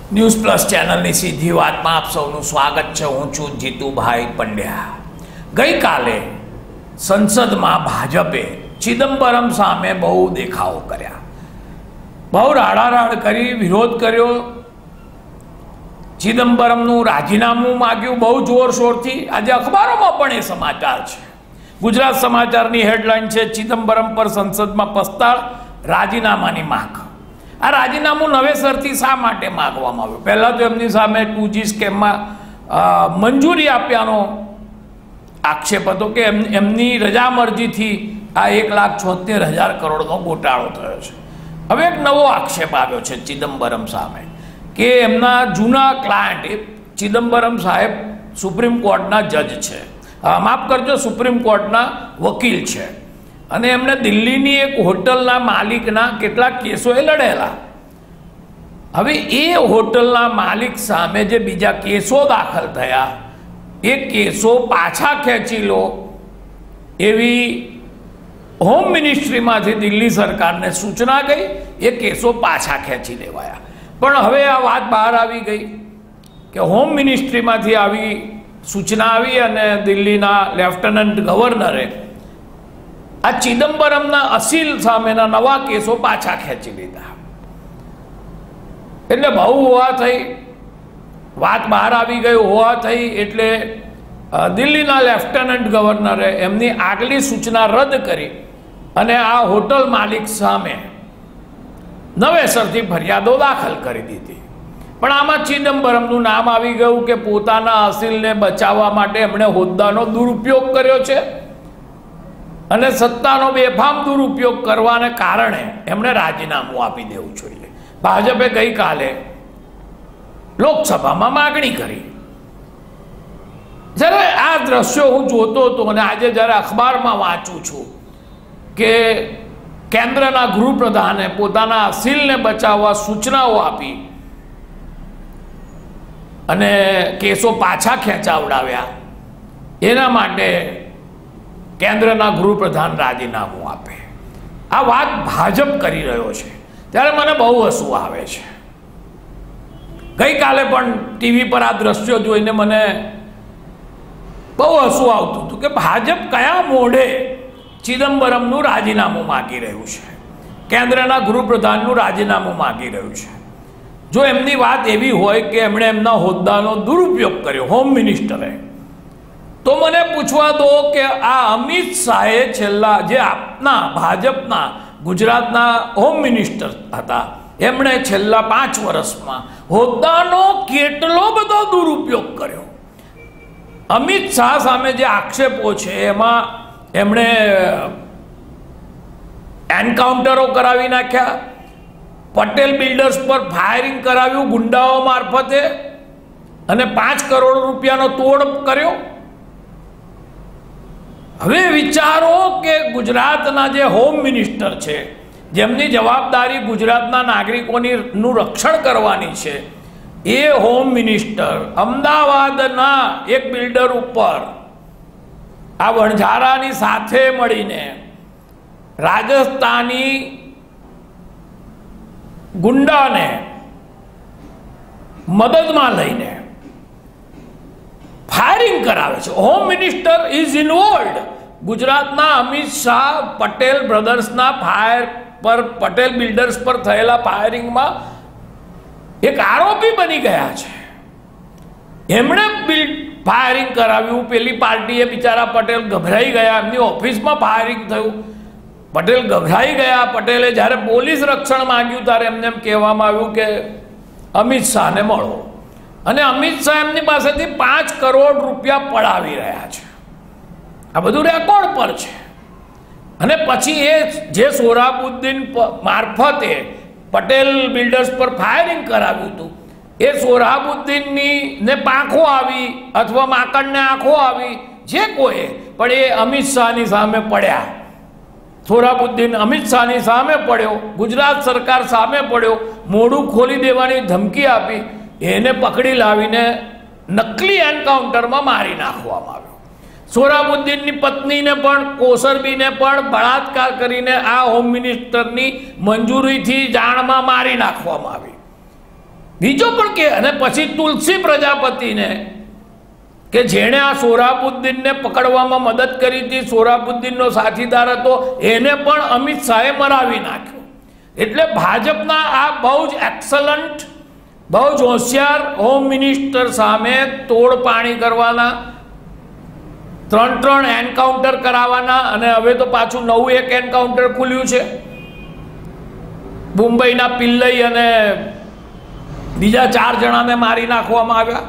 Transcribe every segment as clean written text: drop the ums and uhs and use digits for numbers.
News plus ચેનલની સીધી વાતમાં આપ સૌનું સ્વાગત છે। હું છું જીતુભાઈ પંડ્યા। ગઈકાલે સંસદમાં ભાજપે ચિદમ્બરમ સામે બહુ દેખાવો કર્યા, બહુ રાડારાડ કરી, વિરોધ કર્યો, ચિદમ્બરમનું રાજીનામું માગ્યું બહુ જોરશોરથી। આજે અખબારોમાં પણ એ સમાચાર છે। ગુજરાત સમાચારની હેડલાઇન છે, ચિદમ્બરમ પર સંસદમાં પસ્તાળ, રાજીનામાની માંગ। આ રાજીનામું નવેસરથી શા માટે માગવામાં આવ્યું? પહેલાં તો એમની સામે 2G સ્કેમમાં મંજૂરી આપ્યાનો આક્ષેપ હતો કે એમની રજામરજીથી આ 1,76,000 કરોડનો ગોટાળો થયો છે। હવે એક નવો આક્ષેપ આવ્યો છે ચિદમ્બરમ સામે કે એમના જૂના ક્લાયન્ટ, ચિદમ્બરમ સાહેબ સુપ્રીમ કોર્ટના જજ છે, માફ કરજો, સુપ્રીમ કોર્ટના વકીલ છે, અને એમણે દિલ્હીની એક હોટલના માલિકના કેટલાક કેસોએ લડેલા। હવે એ હોટલના માલિક સામે જે બીજા કેસો દાખલ થયા, એ કેસો પાછા ખેંચી લો એવી હોમ મિનિસ્ટ્રીમાંથી દિલ્હી સરકારને સૂચના ગઈ, એ કેસો પાછા ખેંચી લેવાયા। પણ હવે આ વાત બહાર આવી ગઈ કે હોમ મિનિસ્ટ્રીમાંથી આવી સૂચના આવી અને દિલ્હીના લેફ્ટનન્ટ ગવર્નરે આ ચિદમ્બરમના અસીલ સામેના નવા કેસો પાછા ખેંચી લીધા। એટલે બહુ હોવા થઈ, વાત બહાર આવી ગઈ હોવા થઈ, એટલે દિલ્હીના લેફ્ટનન્ટ ગવર્નરે એમની આગલી સૂચના રદ કરી અને આ હોટલ માલિક સામે નવેસરથી ફરિયાદો દાખલ કરી દીધી। પણ આમાં ચિદમ્બરમનું નામ આવી ગયું કે પોતાના અસીલને બચાવવા માટે એમણે હોદ્દાનો દુરુપયોગ કર્યો છે અને સત્તાનો બેફામ દુરુપયોગ કરવાને કારણે એમણે રાજીનામું આપી દેવું જોઈએ। ભાજપે ગઈકાલે લોકસભામાં માગણી કરી। જ્યારે આ દ્રશ્યો હું જોતો હતો અને આજે જ્યારે અખબારમાં વાંચું છું કે કેન્દ્રના ગૃહપ્રધાને પોતાના અસીલને બચાવવા સૂચનાઓ આપી અને કેસો પાછા ખેંચાવડાવ્યા, એના માટે કેન્દ્રના ગૃહપ્રધાન રાજીનામું આપે, આ વાત ભાજપ કરી રહ્યો છે, ત્યારે મને બહુ હસવું આવે છે। ગઈકાલે પણ ટીવી પર આ દ્રશ્યો જોઈને મને બહુ હસવું આવતું હતું કે ભાજપ કયા મોઢે ચિદમ્બરમનું રાજીનામું માગી રહ્યું છે, કેન્દ્રના ગૃહપ્રધાનનું રાજીનામું માગી રહ્યું છે। જો એમની વાત એવી હોય કે એમણે એમના હોદ્દાનો દુરુપયોગ કર્યો હોમ મિનિસ્ટરે, તો મને પૂછવા દો કે આ અમિત શાહે છેલ્લા, જે આપના ભાજપના ગુજરાતના હોમ મિનિસ્ટર હતા, એમણે છેલ્લા 5 વર્ષમાં હોદ્દાનો કેટલો બધો દુરુપયોગ કર્યો। અમિત શાહ સામે જે આક્ષેપો છે એમાં એમણે એન્કાઉન્ટરો કરાવી નાખ્યા, પટેલ બિલ્ડર્સ પર ફાયરિંગ કરાવ્યું ગુંડાઓ મારફતે, અને 5 કરોડ રૂપિયાનો તોડ કર્યો। હવે વિચારો કે ગુજરાતના જે હોમ મિનિસ્ટર છે, જેમની જવાબદારી ગુજરાતના નાગરિકોનું રક્ષણ કરવાની છે, એ હોમ મિનિસ્ટર અમદાવાદના એક બિલ્ડર ઉપર આ વણઝારાની સાથે મળીને રાજસ્થાની ગુંડાને મદદમાં લઈને ફાયરિંગ કરાવે છે। Home minister is involved. ગુજરાતના અમિત શાહ પટેલ બ્રધર્સના પટેલ બિલ્ડર્સ પર થયેલા ફાયરિંગમાં એક આરોપી બની ગયા છે। એમણે ફાયરિંગ કરાવ્યું, પેલી પાર્ટીએ બિચારા પટેલ ગભરાઈ ગયા, એમની ઓફિસમાં ફાયરિંગ થયું, પટેલ ગભરાઈ ગયા। પટેલે જ્યારે પોલીસ રક્ષણ માંગ્યું ત્યારે એમને એમ કહેવામાં આવ્યું કે અમિત શાહને મળો, અને અમિત શાહ એમની પાસેથી 5 કરોડ રૂપિયા પડાવી રહ્યા છે। આ બધું રેકોર્ડ પર છે। અને પછી એ જે સોહરાબુદ્દીન મારફતે પટેલ બિલ્ડર્સ પર ફાયરિંગ કરાવ્યું હતું, એ સોહરાબુદ્દીનની ને પાંખો આવી અથવા માકડને આંખો આવી, જે કોઈ પણ એ અમિત શાહની સામે પડ્યા। સોહરાબુદ્દીન અમિત શાહની સામે પડ્યો, ગુજરાત સરકાર સામે પડ્યો, મોઢું ખોલી દેવાની ધમકી આપી, એને પકડી લાવીને નકલી એન્કાઉન્ટરમાં મારી નાખવામાં આવ્યો। સોહરાબુદ્દીનની પત્નીને પણ, કોસરબીને પણ બળાત્કાર કરીને આ હોમ મિનિસ્ટરની મંજૂરીથી જાણમાં મારી નાખવામાં આવી। બીજો પણ કે અને પછી તુલસી પ્રજાપતિને કે જેણે આ સોહરાબુદ્દીનને પકડવામાં મદદ કરી હતી, સોહરાબુદ્દીનનો સાથીદાર હતો, એને પણ અમિત શાહે મરાવી નાખ્યો. એટલે ભાજપના આ બહુ જ એક્સલન્ટ, બહુ જ હોશિયાર હોમ મિનિસ્ટર સામે તોડપાણી કરવાના, 3 એન્કાઉન્ટર કરાવવાના, અને હવે તો પાછું નવું એક એન્કાઉન્ટર ખુલ્યું છે. મુંબઈના પિલ્લઈ અને બીજા 4 જણાને મારી નાખવામાં આવ્યા.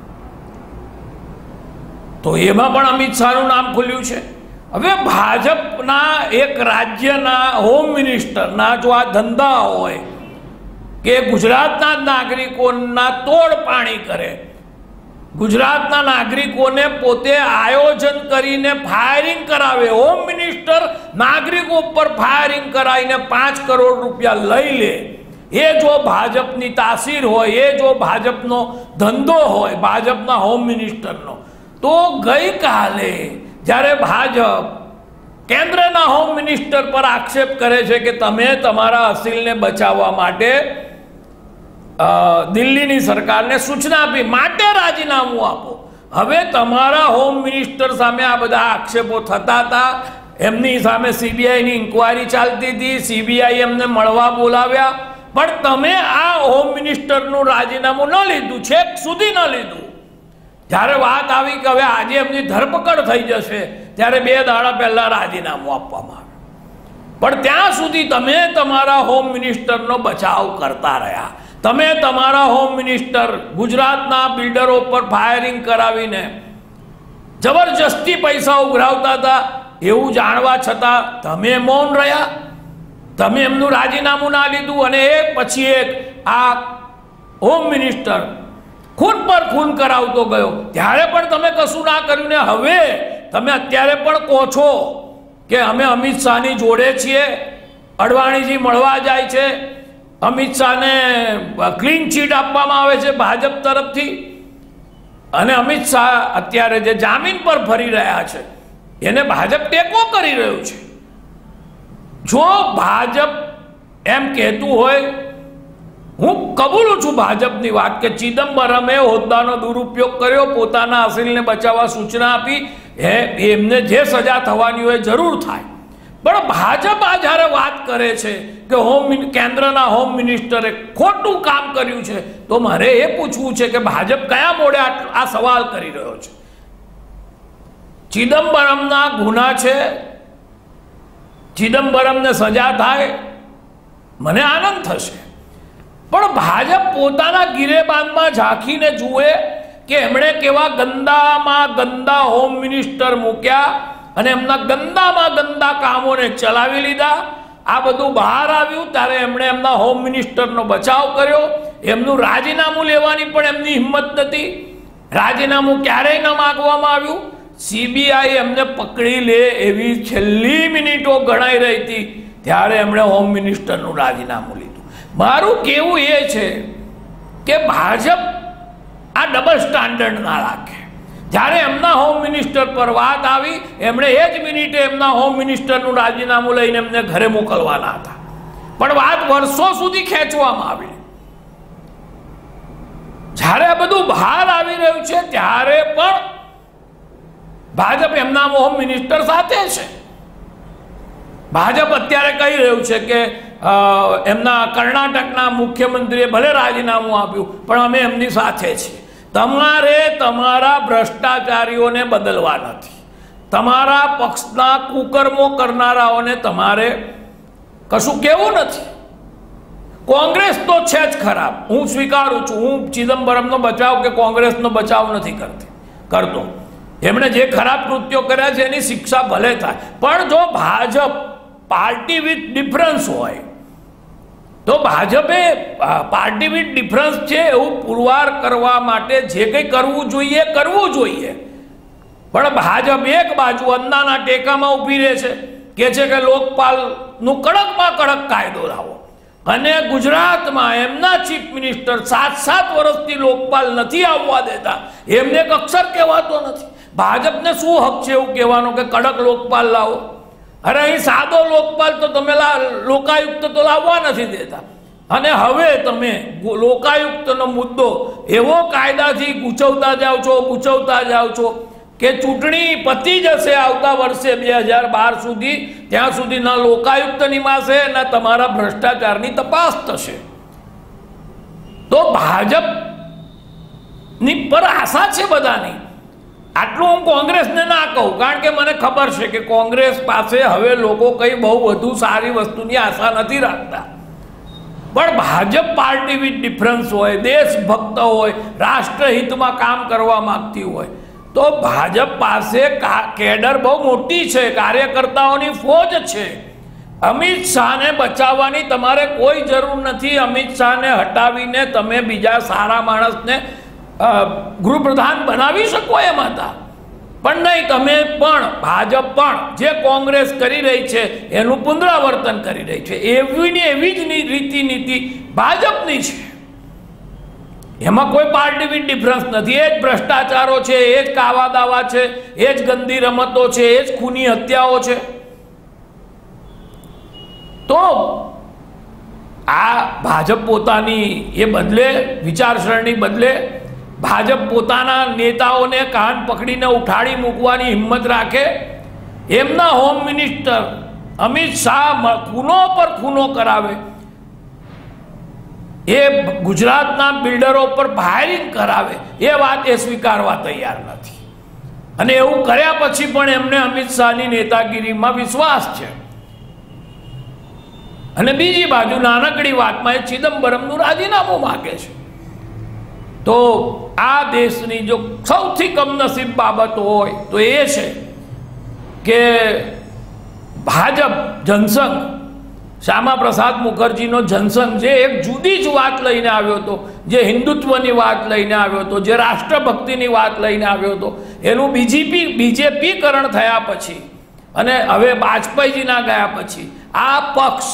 તો એમાં પણ અમિત શાહનું નામ ખુલ્યું છે. હવે ભાજપના એક રાજ્યના હોમ મિનિસ્ટરના જો આ ધંધા હોય કે ગુજરાતના નાગરિકોના તોડપાણી કરે, ગુજરાતના નાગરિકોને પોતે આયોજન કરીને ફાયરિંગ કરાવે, હોમ મિનિસ્ટર નાગરિકો પર ફાયરિંગ કરાવીને 5 કરોડ રૂપિયા લઈ લે, એ જો ભાજપની તાસીર હોય, એ જો ભાજપનો ધંધો હોય ભાજપના હોમ મિનિસ્ટરનો, તો ગઈકાલે જ્યારે ભાજપ કેન્દ્રના હોમ મિનિસ્ટર પર આક્ષેપ કરે છે કે તમે તમારા અસીલને બચાવવા માટે દિલ્હીની સરકારને સૂચના આપી, માટે રાજીનામું આપો. હવે તમારા હોમ મિનિસ્ટર સામે આ બધા આક્ષેપો થતા હતા, એમની સામે સીબીઆઈની ઇન્કવાયરી ચાલતી હતી, સીબીઆઈ એમને મળવા બોલાવ્યા, પણ તમે આ હોમ મિનિસ્ટરનું રાજીનામું ન લીધું, છેક સુધી ન લીધું. જ્યારે વાત આવી કે હવે આજે એમની ધરપકડ થઈ જશે, ત્યારે 2 દાડા પહેલા રાજીનામું આપવામાં આવ્યું. પણ ત્યાં સુધી તમે તમારા હોમ મિનિસ્ટરનો બચાવ કરતા રહ્યા. તમે તમારા હોમ મિનિસ્ટર ગુજરાતના બિલ્ડરો પર ફાયરિંગ કરાવીને જબરજસ્તી પૈસા ઉઘરાવતા હતા, એવું જાણવા છતાં તમે મૌન રહ્યા. તમે એમનું રાજીનામું ના લીધું, અને એક પછી એક આ હોમ મિનિસ્ટર ખૂન પર ખૂન કરાવતો ગયો. ત્યારે પણ તમે કશું ના કર્યું ને હવે તમે અત્યારે પણ કહો છો કે અમે અમિત શાહની જોડે છીએ, અડવાણીજી મળવા જાય છે, અમિત શાહને ક્લીન ચીટ આપવામાં આવે છે ભાજપ તરફથી, અને અમિત શાહ અત્યારે જે જામીન પર ફરી રહ્યા છે એને ભાજપ ટેકો કરી રહ્યું છે. જો ભાજપ એમ કહેતું હોય, હું કબૂલું છું ભાજપની વાત કે ચિદમ્બરમે હોદ્દાનો દુરુપયોગ કર્યો, પોતાના અસીલને બચાવવા સૂચના આપી, એમને જે સજા થવાની હોય જરૂર થાય. પણ ભાજપ આ જ્યારે વાત કરે છે કે કેન્દ્રના હોમ મિનિસ્ટરે ખોટું કામ કર્યું છે, તો મારે એ પૂછવું છે કે ભાજપ કયા મોડે આ સવાલ કરી રહ્યો છે? ચિદમ્બરમના ગુના છે, ચિદમ્બરમને સજા થાય, મને આનંદ થશે. પણ ભાજપ પોતાના ગિરેબાનમાં ઝાંખીને જુએ કે એમણે કેવા ગંદામાં ગંદા હોમ મિનિસ્ટર મૂક્યા અને એમના ગંદામાં ગંદા કામોને ચલાવી લીધા. આ બધું બહાર આવ્યું ત્યારે એમણે એમના હોમ મિનિસ્ટરનો બચાવ કર્યો. એમનું રાજીનામું લેવાની પણ એમની હિંમત નથી. રાજીનામું ક્યારેય ન માગવામાં આવ્યું. સીબીઆઈ એમને પકડી લે એવી છેલ્લી મિનિટો ગણાઈ રહી હતી ત્યારે એમણે હોમ મિનિસ્ટરનું રાજીનામું લીધું. મારું કહેવું એ છે કે ભાજપ આ ડબલ સ્ટાન્ડર્ડ ના રાખે. જ્યારે એમના હોમ મિનિસ્ટર પર વાત આવી, એમણે એ જ મિનિટે એમના હોમ મિનિસ્ટરનું રાજીનામું લઈને એમને ઘરે મોકલવાના હતા, પણ વાત વર્ષો સુધી ખેંચવામાં આવી. જ્યારે આ બધું બહાર આવી રહ્યું છે ત્યારે પણ ભાજપ એમના હોમ મિનિસ્ટર સાથે છે. ભાજપ અત્યારે કહી રહ્યું છે કે એમના કર્ણાટકના મુખ્યમંત્રીએ ભલે રાજીનામું આપ્યું પણ અમે એમની સાથે છીએ. તમારે તમારા ભ્રષ્ટાચારીઓને બદલવા નથી, તમારા પક્ષના કુકર્મો કરનારાઓને તમારે કશું કહેવું નથી. કોંગ્રેસ તો છે જ ખરાબ, હું સ્વીકારું છું. હું ચિદમ્બરમનો બચાવ કે કોંગ્રેસનો બચાવ નથી કરતો. એમણે જે ખરાબ કૃત્યો કર્યા છે એની શિક્ષા ભલે થાય, પણ જો ભાજપ પાર્ટી વિથ ડિફરન્સ હોય તો ભાજપે પાર્ટી વિથ ડિફરન્સ છે એવું પુરવાર કરવા માટે જે કંઈ કરવું જોઈએ કરવું જોઈએ. પણ ભાજપ એક બાજુ અન્નાના ટેકામાં ઊભી રહે છે, કે છે કે લોકપાલનું કડકમાં કડક કાયદો લાવો, અને ગુજરાતમાં એમના ચીફ મિનિસ્ટર 7 વર્ષથી લોકપાલ નથી આવવા દેતા, એમને એક અક્ષર કહેવાતો નથી. ભાજપને શું હક છે એવું કહેવાનો કે કડક લોકપાલ લાવો? અરે અહીં સાદો લોકપાલ તો તમે લોકાયુક્ત તો લાવવા નથી દેતા. અને હવે તમે લોકાયુક્તનો મુદ્દો એવો કાયદાથી ગૂંચવતા જાઓ છો કે ચૂંટણી પતી જશે આવતા વર્ષે 2012 સુધી, ત્યાં સુધી ના લોકાયુક્ત નિમાશે ના તમારા ભ્રષ્ટાચારની તપાસ થશે. તો ભાજપની પર આશા છે બધાની. આટલું હું કોંગ્રેસને ના કહું, કારણ કે મને ખબર છે કે કોંગ્રેસ પાસે હવે લોકો કંઈ બહુ વધુ સારી વસ્તુની આશા નથી રાખતા. પણ ભાજપ પાર્ટી વિથ ડિફરન્સ હોય, દેશભક્ત હોય, રાષ્ટ્રહિતમાં કામ કરવા માંગતી હોય, તો ભાજપ પાસે કેડર બહુ મોટી છે, કાર્યકર્તાઓની ફોજ છે. અમિત શાહને બચાવવાની તમારે કોઈ જરૂર નથી. અમિત શાહને હટાવીને તમે બીજા સારા માણસને ગૃહપ્રધાન બનાવી શકો એમ હતા, પણ નહીં. તમે પણ ભાજપ પણ જે કોંગ્રેસ કરી રહી છે એનું પુનરાવર્તન કરી રહી છે. એવી જ નીતિ ભાજપની છે. એમાં કોઈ પાર્ટી વિથ ડિફરન્સ નથી. એ જ ભ્રષ્ટાચારો છે, એ જ કાવા દાવા છે, એ જ ગંદી રમતો છે, એ જ ખૂની હત્યાઓ છે. તો આ ભાજપ પોતાની એ બદલે, વિચારસરણી બદલે, ભાજપ પોતાના નેતાઓને કાન પકડીને ઉઠાડી મૂકવાની હિંમત રાખે. એમના હોમ મિનિસ્ટર અમિત શાહ ખૂનો પર ખૂનો કરાવે, એ ગુજરાતના બિલ્ડરો પર ફાયરિંગ કરાવે, એ વાત એ સ્વીકારવા તૈયાર નથી. અને એવું કર્યા પછી પણ એમને અમિત શાહની નેતાગીરીમાં વિશ્વાસ છે. અને બીજી બાજુ નાનકડી વાતમાં એ ચિદમ્બરમનું રાજીનામું માગે છે. તો આ દેશની જો સૌથી કમનસીબ બાબત હોય તો એ છે કે ભાજપ જનસંઘ, શ્યામા પ્રસાદ મુખર્જીનો જનસંઘ, જે એક જુદી જ વાત લઈને આવ્યો હતો, જે હિન્દુત્વની વાત લઈને આવ્યો હતો, જે રાષ્ટ્રભક્તિની વાત લઈને આવ્યો હતો, એનું બીજેપીકરણ થયા પછી અને હવે વાજપેયીજીના ગયા પછી આ પક્ષ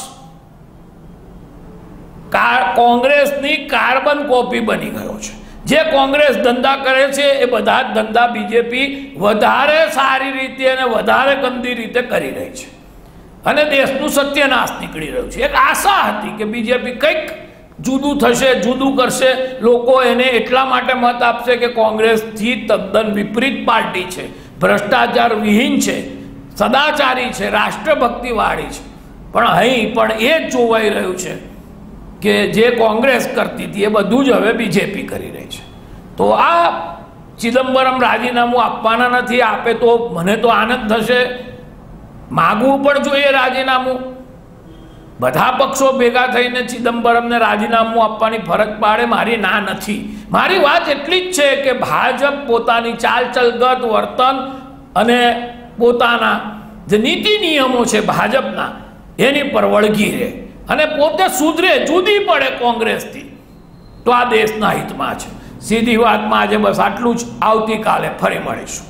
કોંગ્રેસની કાર્બન કોપી બની ગયો છે. જે કોંગ્રેસ ધંધા કરે છે એ બધા જ ધંધા બીજેપી વધારે સારી રીતે અને વધારે ગંદી રીતે કરી રહી છે. અને દેશનું સત્યનાશ નીકળી રહ્યું છે. એક આશા હતી કે બીજેપી કંઈક જુદું થશે, જુદું કરશે, લોકો એને એટલા માટે મત આપશે કે કોંગ્રેસથી તદ્દન વિપરીત પાર્ટી છે, ભ્રષ્ટાચાર વિહીન છે, સદાચારી છે, રાષ્ટ્રભક્તિવાળી છે. પણ અહીં પણ એ જ જોવાઈ રહ્યું છે કે જે કોંગ્રેસ કરતી હતી એ બધું જ હવે બીજેપી કરી રહી છે. તો આ ચિદમ્બરમ રાજીનામું આપવાના નથી. આપે તો મને તો આનંદ થશે. માગવું પણ જોઈએ રાજીનામું. બધા પક્ષો ભેગા થઈને ચિદમ્બરમને રાજીનામું આપવાની ફરજ પાડે, મારી ના નથી. મારી વાત એટલી જ છે કે ભાજપ પોતાની ચાલચલગત, વર્તન અને પોતાના જે નીતિ નિયમો છે ભાજપના, એની પર વળગી રહે અને પોતે સુધરે, જુદી પડે કોંગ્રેસથી, તો આ દેશના હિતમાં છે. સીધી વાતમાં આજે બસ આટલું જ. આવતીકાલે ફરી મળીશું.